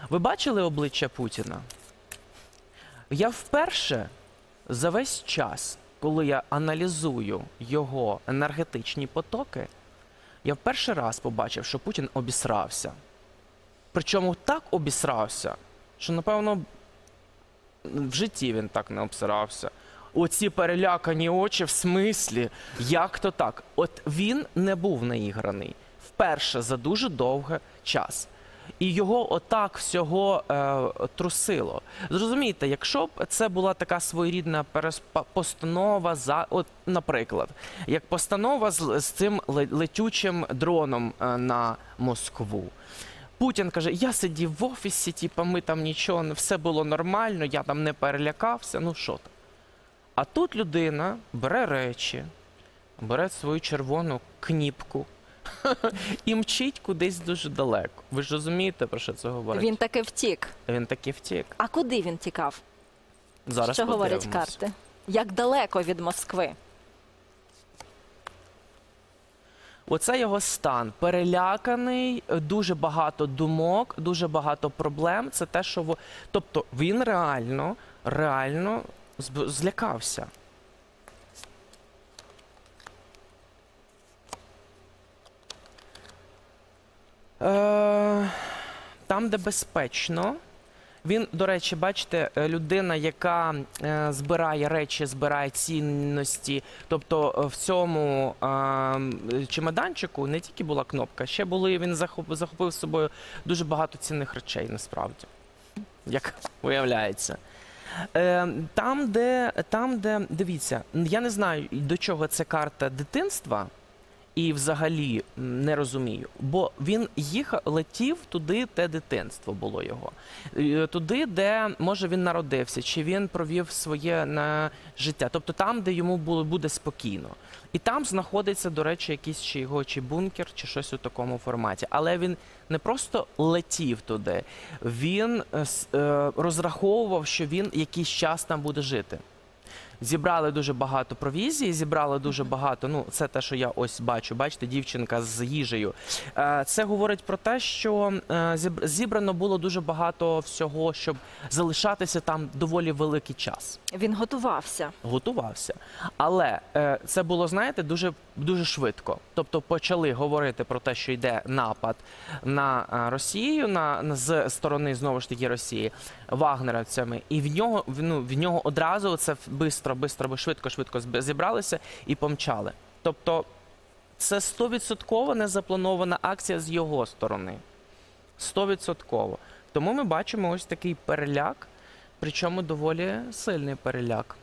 Ви бачили обличчя Путіна? Я вперше за весь час, коли я аналізую його енергетичні потоки, я в перший раз побачив, що Путін обісрався. Причому так обісрався, що, напевно, в житті він так не обсирався. Оці перелякані очі, в смислі, як то так? От він не був наіграний вперше за дуже довгий час. І його отак всього трусило. Зрозумійте, якщо б це була така своєрідна постанова, от, наприклад, як постанова з цим летючим дроном на Москву. Путін каже, я сидів в офісі, типу, ми там нічого, все було нормально, я там не перелякався, ну що там. А тут людина бере речі, бере свою червону кніпку і мчить кудись дуже далеко. Ви ж розумієте, про що це говорить? Він таки втік. Він таки втік. А куди він тікав? Зараз що говорять подивимось. карти? Як далеко від Москви? Оце його стан. Переляканий, дуже багато думок, дуже багато проблем. Це те, що... Тобто він реально злякався. Там, де безпечно. Він, до речі, бачите, людина, яка збирає речі, збирає цінності. Тобто в цьому чемоданчику не тільки була кнопка, ще були, він захопив з собою дуже багато цінних речей, насправді, як виявляється. Там, де, дивіться, я не знаю, до чого це карта дитинства, і взагалі не розумію, бо він летів туди, де дитинство було його. Туди, де, може, він народився, чи він провів своє життя. Тобто там, де йому буде спокійно. І там знаходиться, до речі, якийсь чи бункер, чи щось у такому форматі. Але він не просто летів туди, він розраховував, що він якийсь час там буде жити. Зібрали дуже багато провізії, зібрали дуже багато, ну, це те, що я ось бачу, бачите, дівчинка з їжею. Це говорить про те, що зібрано було дуже багато всього, щоб залишатися там доволі великий час. Він готувався. Готувався. Але це було, знаєте, дуже швидко. Тобто почали говорити про те, що йде напад на Росію, з сторони, знову ж таки, Росії, вагнерівцями. І в нього одразу це швидко зібралися і помчали. Тобто це 100% незапланована акція з його сторони. 100%. Тому ми бачимо ось такий переляк, причому доволі сильний переляк.